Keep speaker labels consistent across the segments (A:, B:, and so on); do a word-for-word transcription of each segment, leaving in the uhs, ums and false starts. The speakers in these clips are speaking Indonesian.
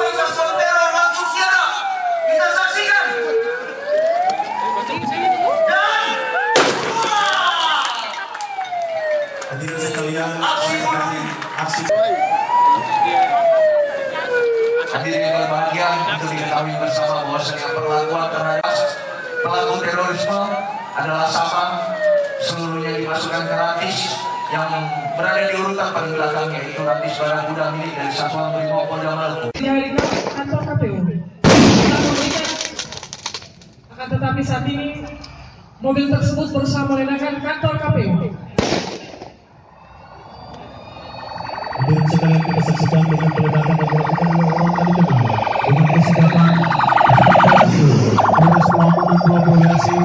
A: komunitas teror langsung siara. Kita saksikan. Dan
B: hadirin sekalian,
A: aksi
B: aksi
A: hadirin yang berbahagia, untuk diketahui bersama bahwasanya perlakuan terhadap pelaku terorisme adalah sama, seluruhnya dimasukkan gratis. Yang berada di urutan paling belakang yaitu gratis barang gudang milik dari Satuan Brimopolda Maluku.
C: Kantor K P U. Akan tetapi saat ini mobil tersebut berusaha merendahkan kantor K P U.
B: hadirin sekalian, kita saksikan dengan peledakan yang dilakukan oleh orang tadi dengar dengan kesempatan terus melakukan provokasi.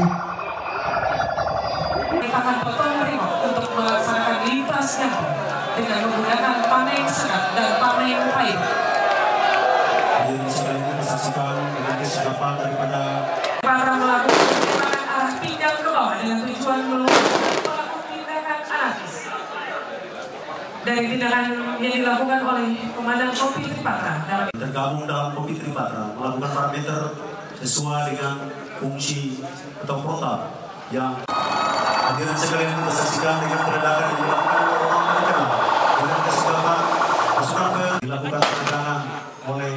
C: Kita akan potong remote untuk melaksanakan lintasnya dengan menggunakan panel sekat dan panel air.
B: Hadirin sekalian, kita saksikan dengan kesempatan daripada
C: Para melakukan tindakan arah pinggang ke bawah dengan tujuan melakukan tindakan anarkis. Dari tindakan yang dilakukan oleh Komandan Kopi Tripatra dalam
B: tergabung dalam Kopi Tripatra melakukan parameter sesuai dengan fungsi atau protap yang hadirin sekalian kita saksikan dengan peledakan yang dilakukan oleh orang tadi dengar dengan kesempatan pasukan ke dilakukan peledakan oleh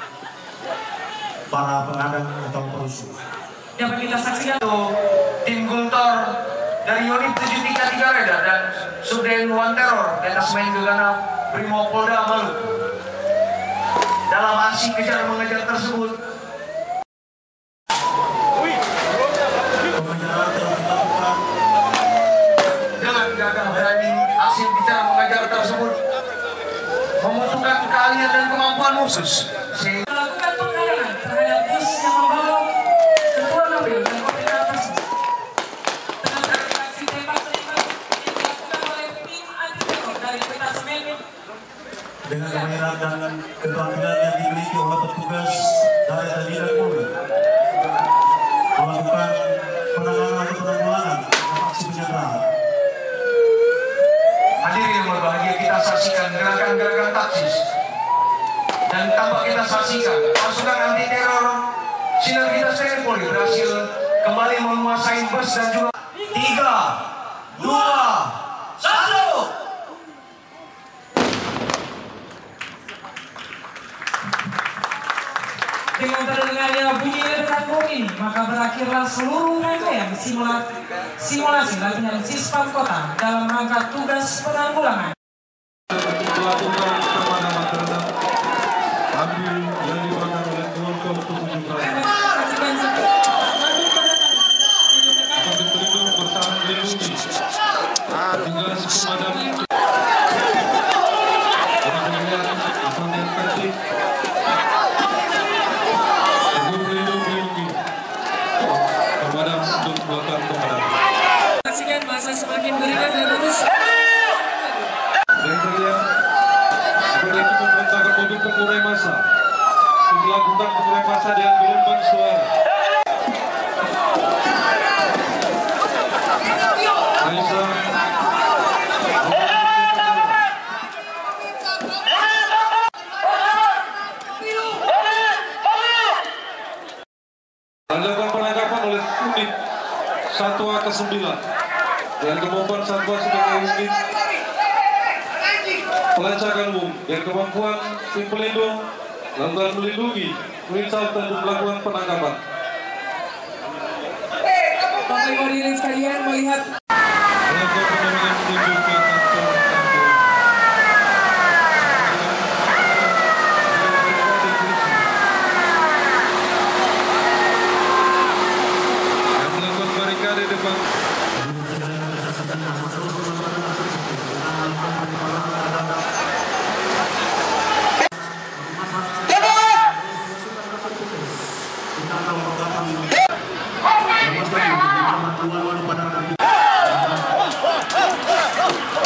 B: para pengadang atau perusuh.
C: dapat kita saksikan.
A: Tim Guntur dari unit tujuh tiga tiga Reda dan Subdenu Teror Detasmen Gegana Brimopolda Maluku. Dalam aksi kejar mengejar tersebut,
B: Pengejaran telah dilakukan
A: dengan gagah berani aksi kejar mengejar tersebut membutuhkan keahlian dan kemampuan khusus. Sehingga
C: Melakukan penghadangan terhadap bus yang membawa ketua K P U dan koordinator tersebut. Dengan aksi tembak menembak yang dilakukan oleh tim anti teror dari Detasemen
B: dengan kemampuan dan keterampilan yang dimiliki oleh petugas dari Tni dan Polri melakukan penanganan atau penanggulangan aksi penyerangan.
A: hadirin yang berbahagia, kita saksikan gerakan-gerakan taktis dan tampak kita saksikan pasukan anti teror sinergitas T N I Polri berhasil kembali menguasai bus dan juga tiga, dua, satu.
C: dengan terdengarnya bunyi ledakan bom ini, maka berakhirlah seluruh rangkaian simulasi, simulasi latihan Sispam Kota dalam rangka tugas penanggulangan.
D: Melakukan pemadaman terhadap api yang dibakar oleh kelompok tujuh Ukraina. Akan berlindung bersama melindungi tinggal si pemadam dengan pilihan asal yang tertib untuk melindungi pemadam untuk melakukan pemadaman.
C: Saksikan masa semakin berikan dan terus.
D: Dan kemudian seperti itu memerintahkan mobil pengurai massa untuk melakukan pengurai massa dengan gelombang suara. Raisa dilakukan penangkapan oleh unit Satwa ke sembilan dan kemampuan Satwa sebagai unit pelacakan umum dan kemampuan tim pelindung melakukan melindungi Winsal untuk melakukan penangkapan.
C: Bapak Ibu hadirin sekalian melihat
D: Melakukan penyerahan menuju ke kantor kantor. Yang melakukan barikade depan.
B: Kita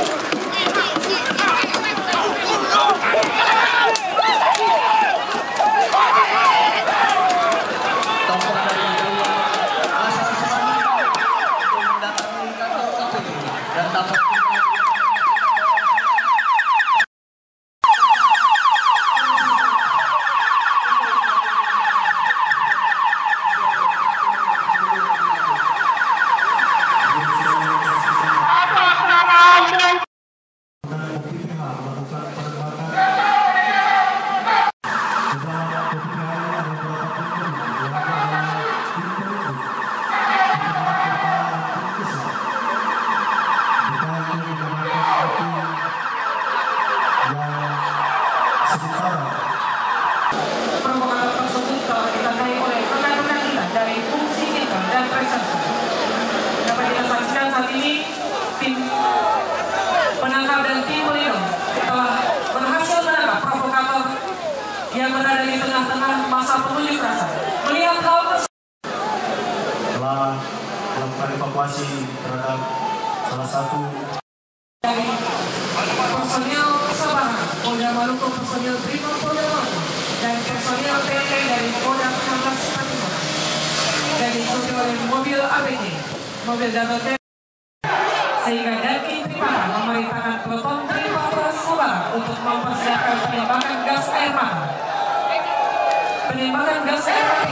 C: saat ini tim penangkap dan tim pelindung telah berhasil menangkap provokator yang berada di tengah-tengah masa pengunjuk rasa. Melihat hal tersebut,
B: telah melakukan evakuasi terhadap salah satu
C: dari personil Sabara, Polda Maluku, personil Brimob Polda Maluku, dan personil P T dari Polda enam belas Timur, dan diikuti oleh mobil A P T, mobil Double T, sehingga Danki Tripata memerintahkan peloton Tripata Sabara untuk mempersiapkan penembakan gas air mata. Penembakan gas air mata